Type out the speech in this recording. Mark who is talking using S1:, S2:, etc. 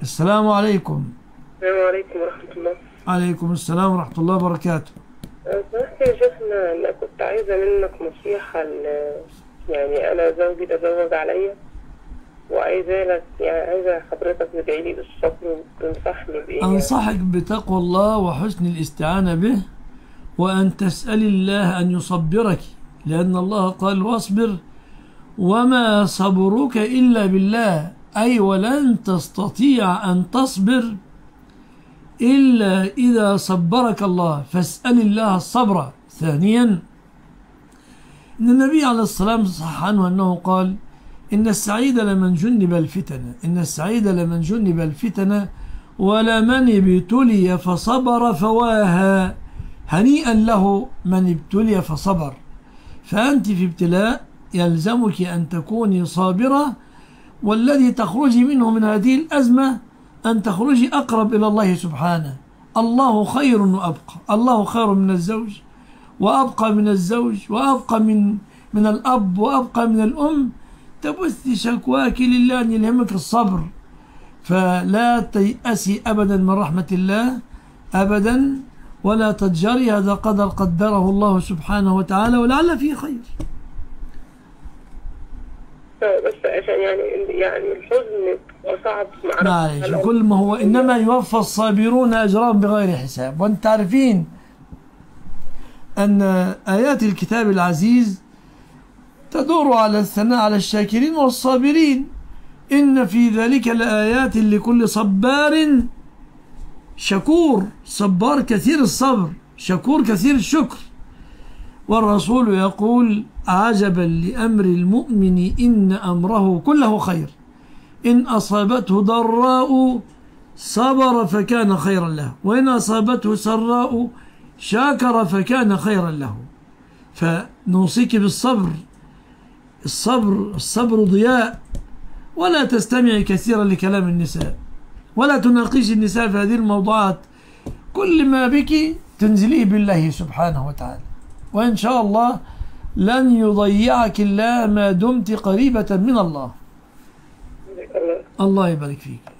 S1: السلام عليكم.
S2: السلام عليكم ورحمة الله.
S1: عليكم السلام ورحمة الله وبركاته.
S2: سمحت يا شيخنا، أنا كنت عايزة منك نصيحة يعني أنا زوجي تزوج عليا وعايزة لك، يعني عايزة حضرتك تدعي لي بالصبر وتنصحني بإيه.
S1: أنصحك بتقوى الله وحسن الاستعانة به، وأن تسأل الله أن يصبرك، لأن الله قال واصبر وما صبرك إلا بالله، أي ولن تستطيع أن تصبر إلا إذا صبرك الله، فاسأل الله الصبر. ثانيا، إن النبي عليه الصلاة والسلام صح عنه أنه قال إن السعيد لمن جنب الفتن، إن السعيد لمن جنب الفتن ولمن ابتلي فصبر فواها. هنيئا له من ابتلي فصبر. فأنت في ابتلاء يلزمك أن تكوني صابرة، والذي تخرجي منه من هذه الأزمة أن تخرجي أقرب إلى الله سبحانه. الله خير وأبقى، الله خير من الزوج وأبقى من الزوج وأبقى من الأب وأبقى من الأم. تبث شكواك لله أن يلهمك الصبر، فلا تيأسي أبدا من رحمة الله أبدا، ولا تتجري، هذا قدر قدره الله سبحانه وتعالى ولعل فيه خير.
S2: بس عشان يعني الحزن صعب.
S1: معلش، كل ما هو إنما يوفى الصابرون أجرهم بغير حساب. وأنت تعرفين أن آيات الكتاب العزيز تدور على الثناء على الشاكرين والصابرين. إن في ذلك لآيات لكل صبار شكور. صبار كثير الصبر، شكور كثير الشكر. والرسول يقول عجبا لأمر المؤمن إن أمره كله خير، إن أصابته ضراء صبر فكان خيرا له، وإن أصابته سراء شاكر فكان خيرا له. فنوصيك بالصبر. الصبر ضياء. ولا تستمعي كثيرا لكلام النساء، ولا تناقش النساء في هذه الموضوعات. كل ما بك تنزليه بالله سبحانه وتعالى، وإن شاء الله لن يضيعك الله ما دمت قريبة من الله. الله يبارك فيك.